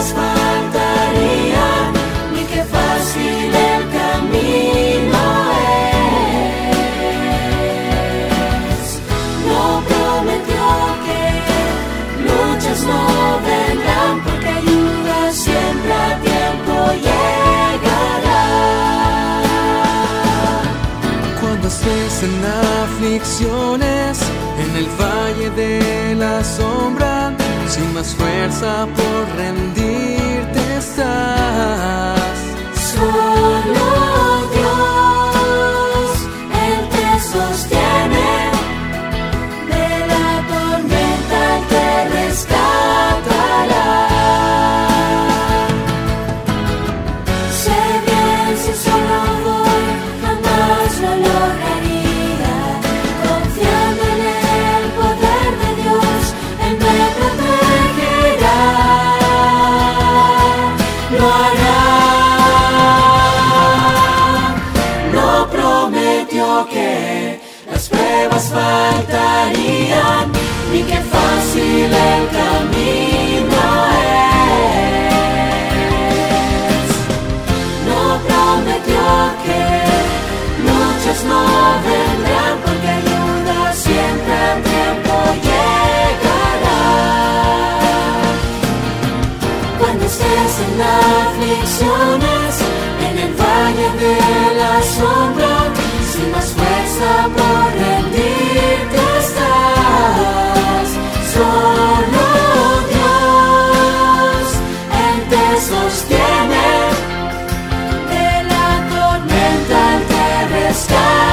pruebas faltarían, ni qué fácil el camino es. No prometió que luchas no vendrán, porque ayuda siempre a tiempo llegará. Cuando estés en aflicciones, en el valle de la sombra, sin más fuerza por rendirte estás. Solo Dios, Él te sostiene, de la tormenta Él te rescatará. Sé bien, si solo voy, jamás lo lograría. Confiando en el poder de Dios, Él me protegerá. Lo hará. No prometió que las pruebas faltarían, ni que fácil el camino es. No prometió que luchas no vendrán, porque ayuda siempre a tiempo llegará. Cuando estés en aflicciones, en el valle de la sombra, sin más fuerza por rendirte estás. Solo Dios, Él te sostiene, de la tormenta Él te rescata.